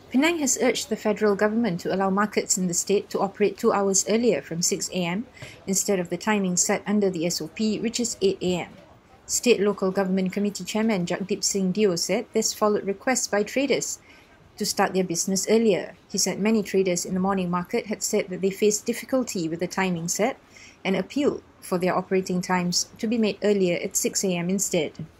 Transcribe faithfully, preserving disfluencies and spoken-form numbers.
Penang has urged the federal government to allow markets in the state to operate two hours earlier from six a m instead of the timing set under the S O P, which is eight a m State Local Government Committee Chairman Jagdeep Singh Deo said this followed requests by traders to start their business earlier. He said many traders in the morning market had said that they faced difficulty with the timing set and appealed for their operating times to be made earlier at six a m instead.